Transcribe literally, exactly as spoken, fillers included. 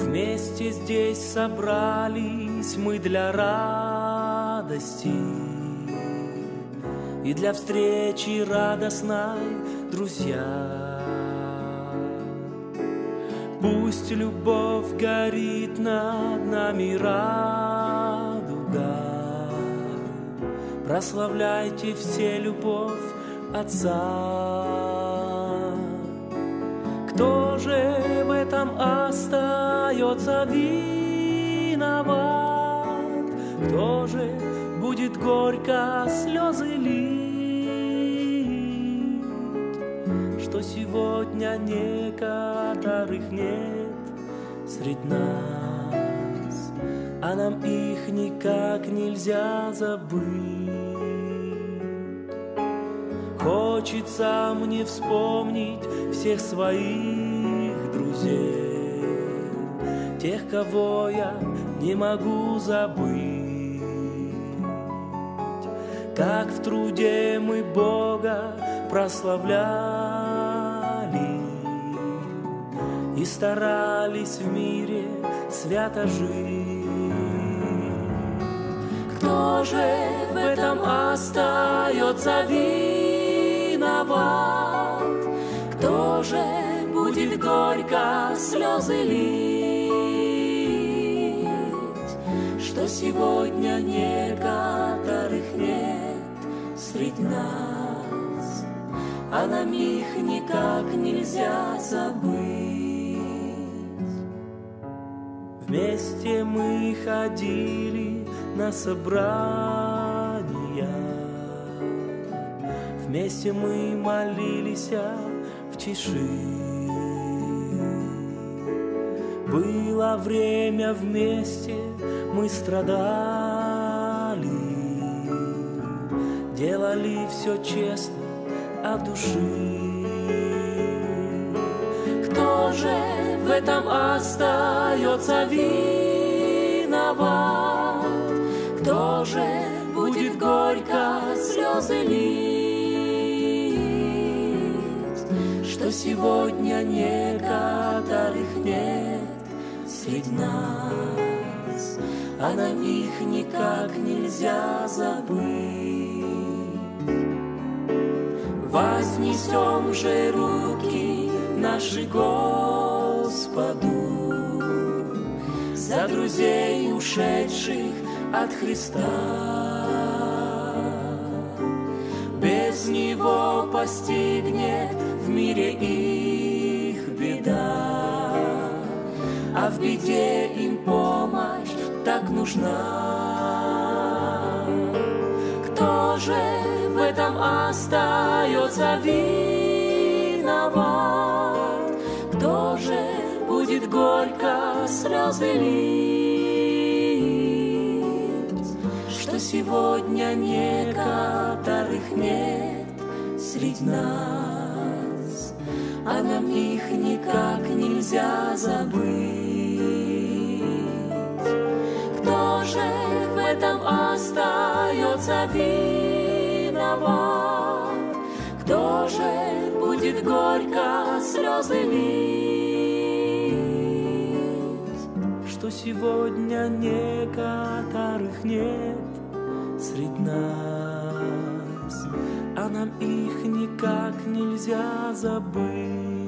Вместе здесь собрались мы для радости и для встречи радостной, друзья. Пусть любовь горит над нами радуга, прославляйте все любовь Отца. Кто же в этом остается виноват? Кто же будет горько слезы лить, что сегодня некоторых нет средь нас, а нам их никак нельзя забыть? Хочется мне вспомнить всех своих друзей, тех, кого я не могу забыть. Как в труде мы Бога прославляли и старались в мире свято жить. Кто же в этом остается виноват? Кто же будет горько слезы лить, что сегодня некоторых нет средь нас, а нам их никак нельзя забыть? Вместе мы ходили на собрания, вместе мы молились в тиши. Было время, вместе мы страдали, делали все честно от души. Кто же в этом остается виноват? Кто же будет горько слезы лить, что сегодня некоторых нет средь нас, а нам их никак нельзя забыть? Вознесем же руки наши Господу за друзей, ушедших от Христа. Без Него постигнет в мире их беда, а в беде им помощь так нужна. Кто же в этом остается виноват? Кто же будет горько слезы лить, что сегодня некоторых нет средь нас, а нам их никак нельзя забыть? Кто же в этом остается виноват? Кто же будет горько слезы лить, что сегодня некоторых нет средь нас, а нам их никак нельзя забыть?